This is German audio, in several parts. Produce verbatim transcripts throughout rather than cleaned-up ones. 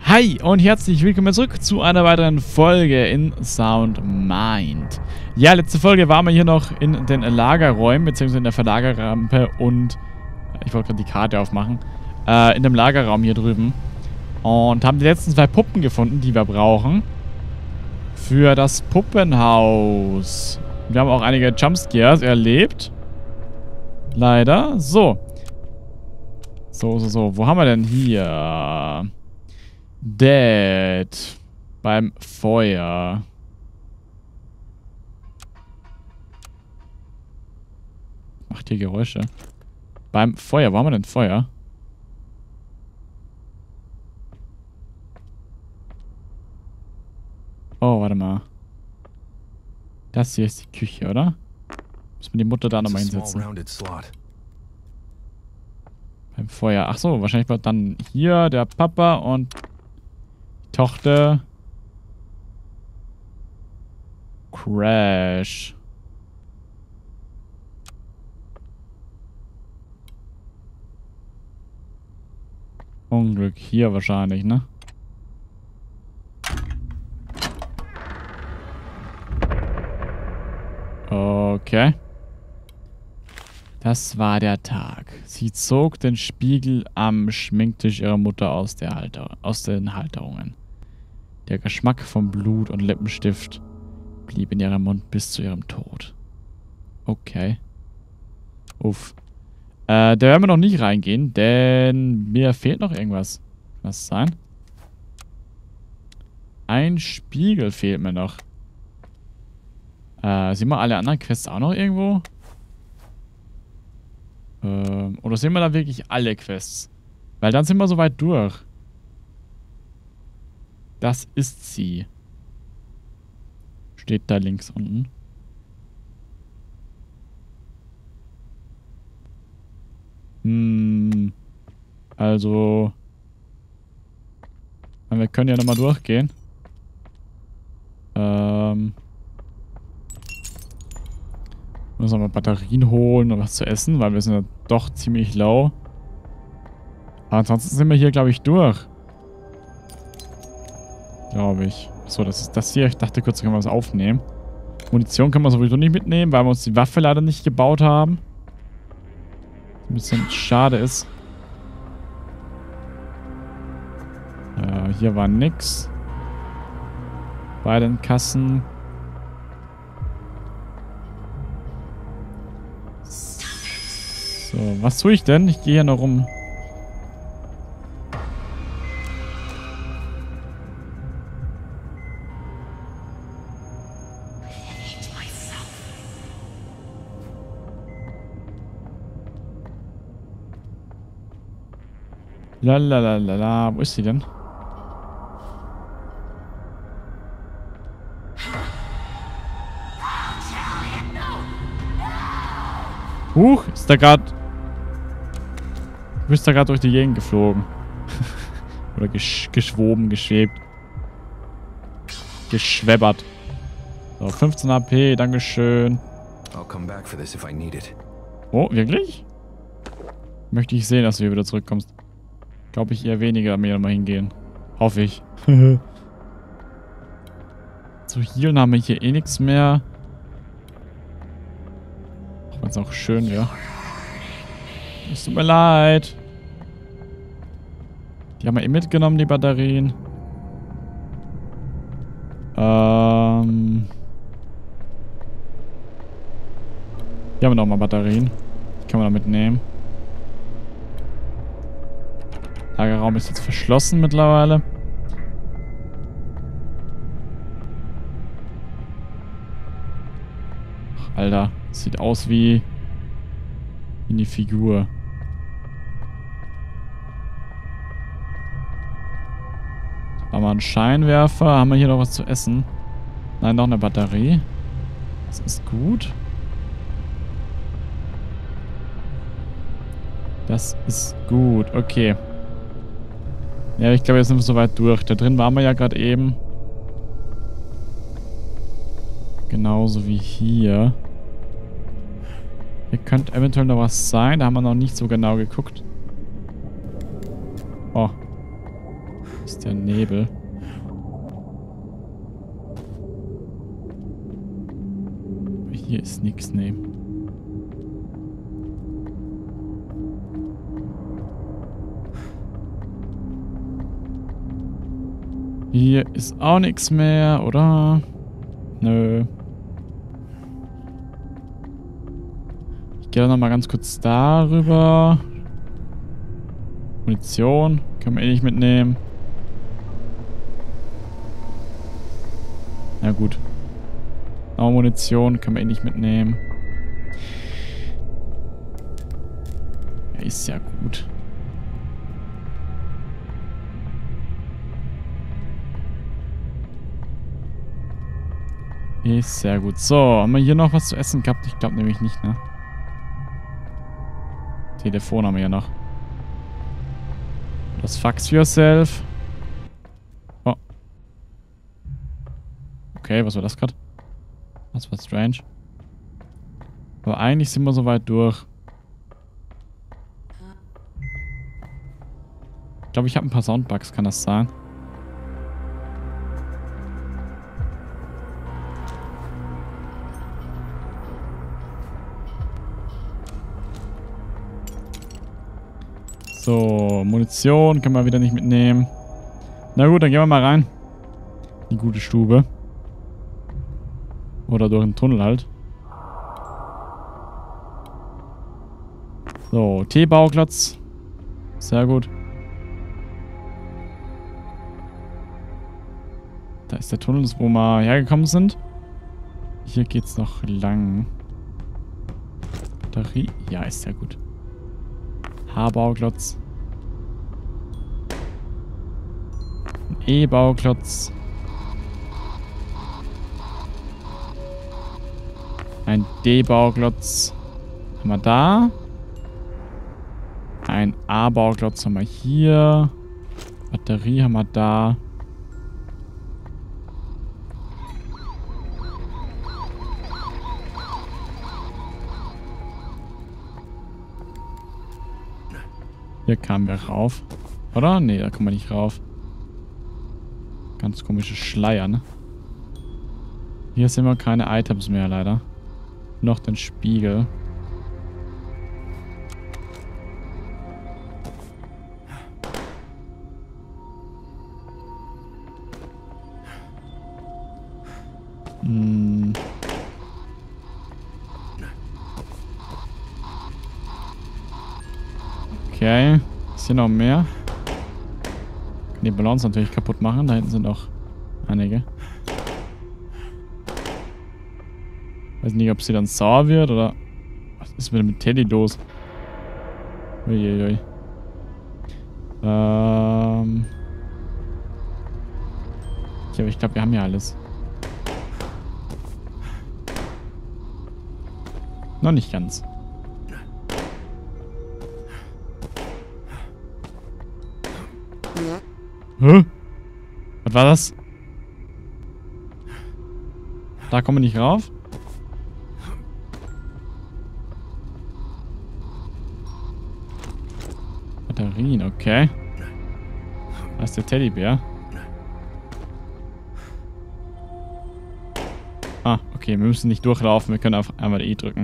Hi und herzlich willkommen zurück zu einer weiteren Folge in Sound Mind. Ja, letzte Folge waren wir hier noch in den Lagerräumen, beziehungsweise in der Verlagerrampe und ich wollte gerade die Karte aufmachen, äh, in dem Lagerraum hier drüben und haben die letzten zwei Puppen gefunden, die wir brauchen für das Puppenhaus. Wir haben auch einige Jumpscares erlebt. Leider. So. So, so, so. Wo haben wir denn hier? Dead. Beim Feuer. Macht hier Geräusche. Beim Feuer. Wo haben wir denn Feuer? Oh, warte mal. Das hier ist die Küche, oder? Müssen wir die Mutter da nochmal hinsetzen. Beim Feuer. Ach so, wahrscheinlich wird dann hier der Papa und die Tochter. Crash. Unglück hier wahrscheinlich, ne? Okay. Das war der Tag. Sie zog den Spiegel am Schminktisch ihrer Mutter aus, der Halter aus den Halterungen. Der Geschmack von Blut und Lippenstift blieb in ihrem Mund bis zu ihrem Tod. Okay. Uff. Äh, da werden wir noch nicht reingehen, denn mir fehlt noch irgendwas. Was sein? Ein Spiegel fehlt mir noch. Äh, sehen wir alle anderen Quests auch noch irgendwo? Ähm, oder sehen wir da wirklich alle Quests? Weil dann sind wir soweit durch. Das ist sie. Steht da links unten. Hm. Also. Wir können ja nochmal durchgehen. Ähm. Müssen wir mal Batterien holen und was zu essen, weil wir sind ja doch ziemlich low. Aber ansonsten sind wir hier, glaube ich, durch. Glaube ich. So, das ist das hier. Ich dachte kurz, können wir was aufnehmen. Munition können wir sowieso nicht mitnehmen, weil wir uns die Waffe leider nicht gebaut haben. Ein bisschen schade ist. Äh, hier war nix. Bei den Kassen. So, was tue ich denn? Ich gehe hier noch rum. Lalalala, wo ist sie denn? Huch, ist da gerade... Du bist da gerade durch die Gegend geflogen. Oder gesch geschwoben, geschwebt. Geschwebbert. So, fünfzehn H P, dankeschön. Oh, wirklich? Möchte ich sehen, dass du hier wieder zurückkommst. Glaube ich eher weniger mehr nochmal hingehen. Hoffe ich. Zu healen haben wir hier eh nichts mehr. Auch wenn es auch schön wäre. Es tut mir leid. Die haben wir eh mitgenommen, die Batterien. Ähm. Hier haben wir nochmal Batterien. Die können wir noch mitnehmen. Lagerraum ist jetzt verschlossen mittlerweile. Ach, Alter. Das sieht aus wie... wie eine Figur. Haben wir einen Scheinwerfer? Haben wir hier noch was zu essen? Nein, noch eine Batterie. Das ist gut. Das ist gut. Okay. Ja, ich glaube, jetzt sind wir soweit durch. Da drin waren wir ja gerade eben. Genauso wie hier. Hier könnte eventuell noch was sein. Da haben wir noch nicht so genau geguckt. Oh. ist der Nebel. Hier ist nichts, ne. Hier ist auch nichts mehr, oder? Nö. Ich gehe noch mal ganz kurz darüber. Munition können wir eh nicht mitnehmen. Na gut. Auch Munition können wir eh nicht mitnehmen. Ja, ist ja gut. Ist sehr gut. So, haben wir hier noch was zu essen gehabt? Ich glaube nämlich nicht, ne? Telefon haben wir ja noch. Das Fax yourself. Oh. Okay, was war das gerade? Das war strange. Aber eigentlich sind wir soweit durch. Ich glaube, ich habe ein paar Soundbugs, kann das sein? So, Munition können wir wieder nicht mitnehmen. Na gut, dann gehen wir mal rein. Die gute Stube. Oder durch den Tunnel halt. So, T-Bauklotz. Sehr gut. Da ist der Tunnel, wo wir hergekommen sind. Hier geht's noch lang. Batterie. Ja, ist sehr gut. H-Bauklotz. Ein E-Bauklotz. Ein D-Bauklotz haben wir da. Ein A-Bauklotz haben wir hier. Batterie haben wir da. Hier kamen wir rauf. Oder? Nee, da kommen wir nicht rauf. Ganz komische Schleier, ne? Hier sehen wir keine Items mehr, leider. Noch den Spiegel. Hm. Okay. Ist hier noch mehr? Kann die Balance natürlich kaputt machen. Da hinten sind auch einige. Weiß nicht, ob sie dann sauer wird oder... Was ist denn mit Teddy los? Uiuiui. Ähm... Ja, aber ich glaube, wir haben ja alles. Noch nicht ganz. Hä? Was war das? Da kommen wir nicht rauf? Batterien, okay. Da ist der Teddybär. Ah, okay, wir müssen nicht durchlaufen, wir können auf einmal E drücken.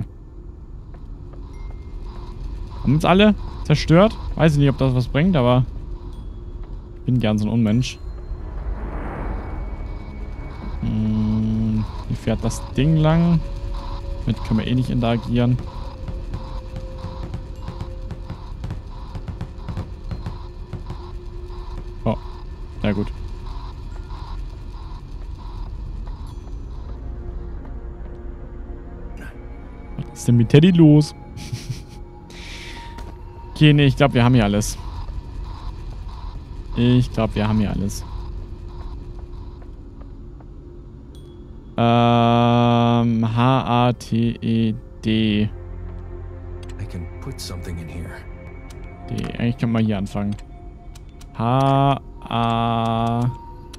Haben uns alle zerstört? Weiß ich nicht, ob das was bringt, aber ich bin gern so ein Unmensch. Hm, hier fährt das Ding lang. Damit können wir eh nicht interagieren. Oh, sehr gut. Was ist denn mit Teddy los? Okay, nee, ich glaube, wir haben hier alles. Ich glaube, wir haben hier alles. Ähm, H A T E D. I can put something in here. D. Eigentlich können wir hier anfangen. H A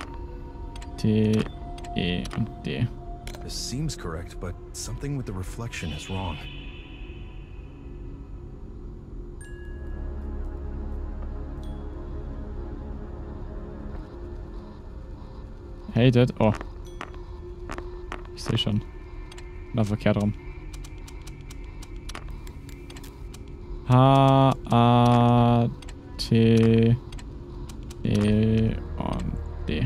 T E und D. This seems correct, but something with the reflection is wrong. Hated. Oh. Ich sehe schon. Na, verkehrt rum. H, A, T, E und D.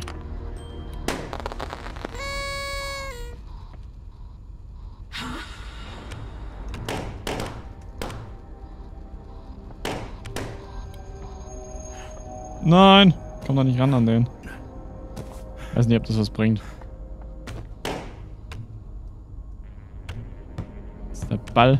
Nein! Komm doch nicht ran an den. Weiß nicht, ob das was bringt. Das ist der Ball.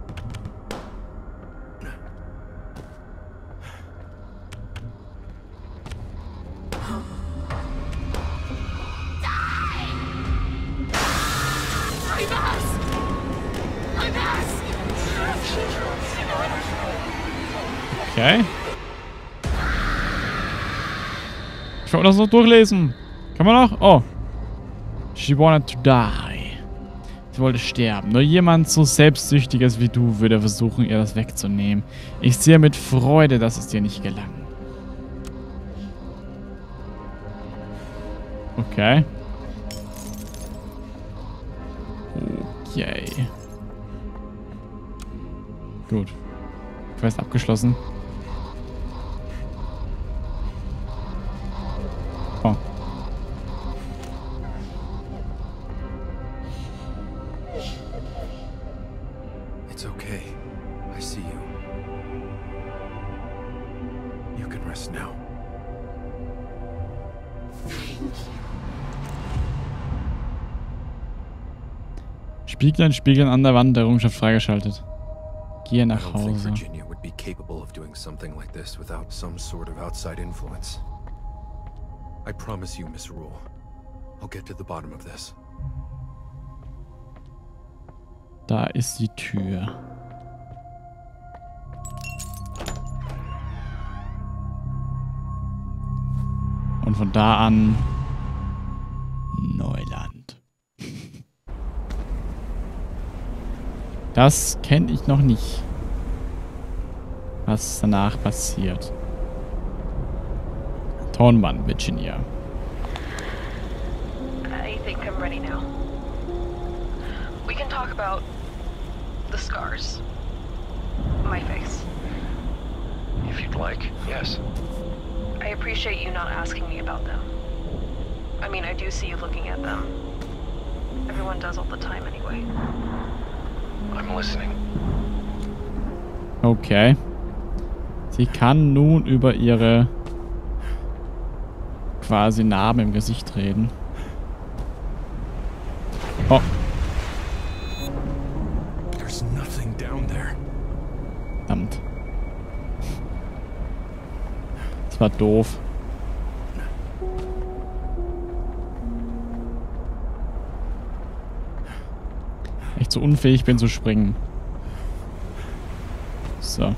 Okay. Ich wollte das noch durchlesen. Kann man noch? Oh. She wanted to die. Sie wollte sterben. Nur jemand so selbstsüchtiges wie du würde versuchen, ihr das wegzunehmen. Ich sehe mit Freude, dass es dir nicht gelang. Okay. Okay. Gut. Quest abgeschlossen. Oh. It's okay. I see you. You can rest now. Spiegeln, Spiegeln an der Wand, der Errungenschaft freigeschaltet. Gehe nach Hause. Virginia would be capable of doing something like this without some sort of outside influence. I promise you, Miss Rule, I'll get to the bottom of this. Da ist die Tür. Und von da an Neuland. Das kenne ich noch nicht. Was danach passiert. Tonband, Virginia. I think I'm ready now. We can talk about the scars. My face. If you'd like, yes. I appreciate you not asking me about them. I mean, I do see you looking at them. Everyone does all the time anyway. I'm listening. Okay. Sie kann nun über ihre quasi Narben im Gesicht reden. Oh. There's nothing down there. Verdammt. Das war doof. Echt so unfähig bin zu springen. So.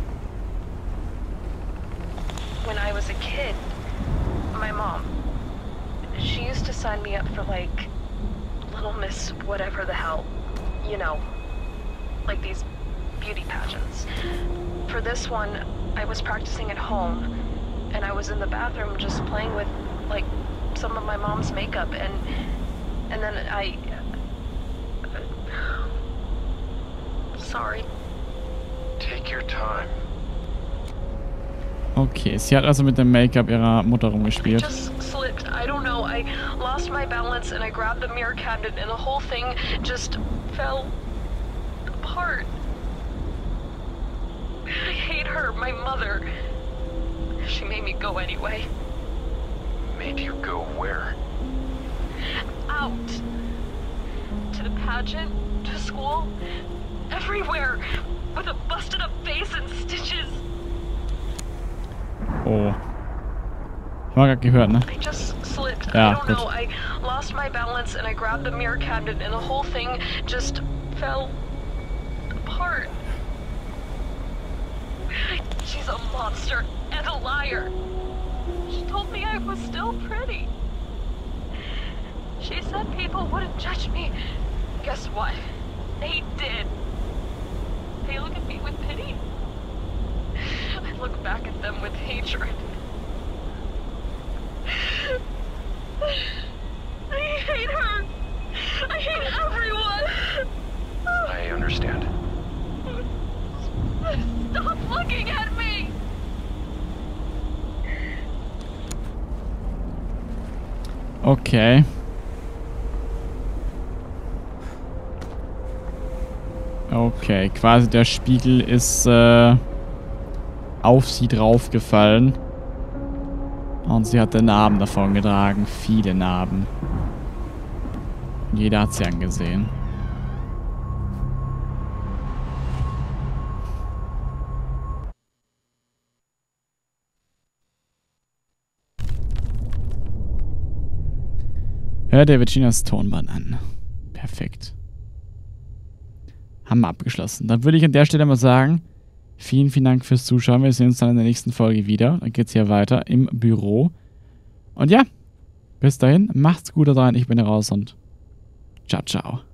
When I was a kid, my mom, she used to sign me up for like Little Miss whatever the hell, you know, like these beauty pageants. For this one, I was practicing at home, and I was in the bathroom just playing with like some of my mom's makeup, and and then I. Sorry. Take your time. Okay, sie hat also mit dem Make-up ihrer Mutter I rumgespielt. just slipped. I don't know. I lost my balance and I grabbed the mirror cabinet and the whole thing just fell apart. I hate her, my mother. She made me go anyway. Made you go where? Out. To the pageant, to school, everywhere. With a busted up face and stitches. Oh. Ich habe gerade gehört, ne? I just slipped. Ja, I don't gut. know. I lost my balance and I grabbed the mirror cabinet and the whole thing just fell apart. She's a monster and a liar. She told me I was still pretty. She said people wouldn't judge me. Guess what? They did. They look at me with pity. I look back at them with hatred. Okay. Okay, quasi der Spiegel ist äh, auf sie draufgefallen. Und sie hatte Narben davon getragen. Viele Narben. Jeder hat sie angesehen. Hör dir Virginias Tonband an. Perfekt. Haben wir abgeschlossen. Dann würde ich an der Stelle mal sagen, vielen, vielen Dank fürs Zuschauen. Wir sehen uns dann in der nächsten Folge wieder. Dann geht es hier weiter im Büro. Und ja, bis dahin, macht's gut da rein. Ich bin raus und ciao, ciao.